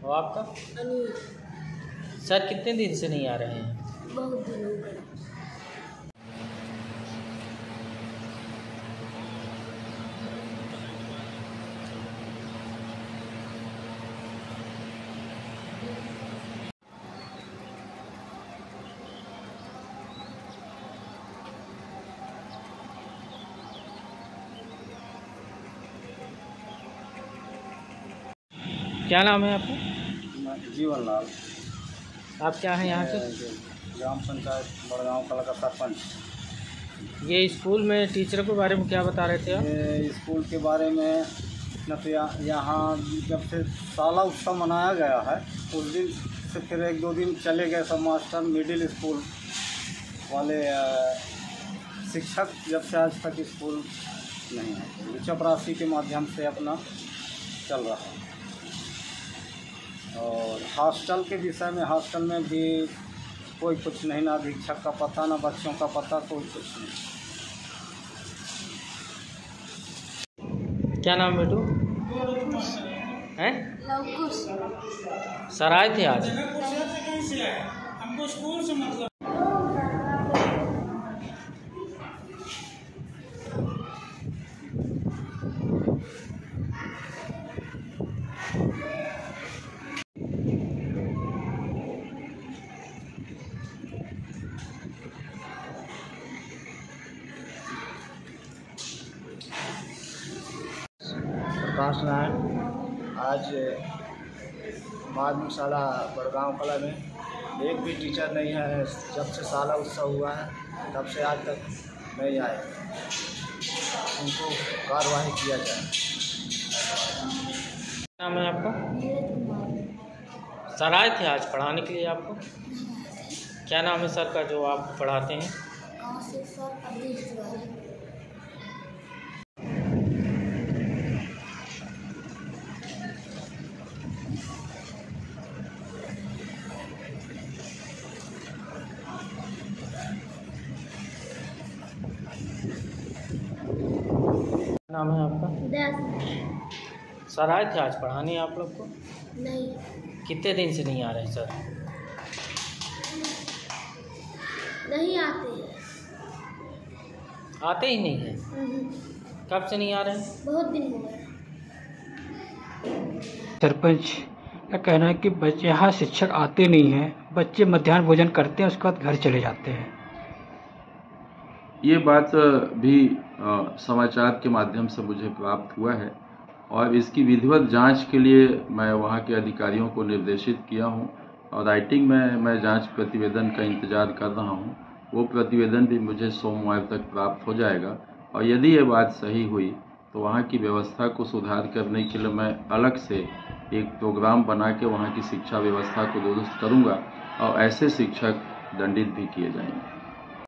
और आपका? अनिल। सर कितने दिन से नहीं आ रहे हैं? बहुत दिन हो गए। क्या नाम है आपका? जीवन लाल। आप क्या हैं यहाँ से? ग्राम पंचायत बड़गांव कला का सरपंच। ये स्कूल में टीचरों के बारे में क्या बता रहे थे आप? ये स्कूल के बारे में न तो यहाँ जब से साला उत्सव मनाया गया है उस दिन से फिर 1-2 दिन चले गए सब मास्टर। मिडिल स्कूल वाले शिक्षक जब से आज तक स्कूल नहीं है, चपरासी के माध्यम से अपना चल रहा है। और हॉस्टल के विषय में, हॉस्टल में भी कोई कुछ नहीं, ना अधीक्षक का पता ना बच्चों का पता, कोई कुछ नहीं। क्या नाम बेटू हैं? लवकुश। सर आए थे आज? हमको स्कूल से मतलब प्रकाश नारायण। आज माध्यमिक शाला बड़गांव कला में एक भी टीचर नहीं है। जब से साला उत्सव हुआ है तब से आज तक नहीं आए। उनको कार्रवाई किया जाए। क्या नाम है आपका? नीरज कुमार। सर आए थे आज पढ़ाने के लिए आपको? क्या नाम है सर का जो आप पढ़ाते हैं? कहाँ से सर? अधीश तिवारी। नाम है आपका? दस। सर आए थे आज पढ़ाने आप लोग को? नहीं। कितने दिन से नहीं आ रहे सर? नहीं आते हैं। आते ही नहीं हैं? कब से नहीं आ रहे हैं? बहुत दिन हो गए। सरपंच का कहना है कि बच्चे यहाँ शिक्षक आते नहीं हैं, बच्चे मध्याह्न भोजन करते हैं उसके बाद घर चले जाते हैं। ये बात भी समाचार के माध्यम से मुझे प्राप्त हुआ है और इसकी विधिवत जांच के लिए मैं वहां के अधिकारियों को निर्देशित किया हूं और राइटिंग में मैं जांच प्रतिवेदन का इंतजार कर रहा हूं। वो प्रतिवेदन भी मुझे सोमवार तक प्राप्त हो जाएगा और यदि ये बात सही हुई तो वहां की व्यवस्था को सुधार करने के लिए मैं अलग से एक प्रोग्राम बना के वहां की शिक्षा व्यवस्था को दुरुस्त करूंगा और ऐसे शिक्षक दंडित भी किए जाएंगे।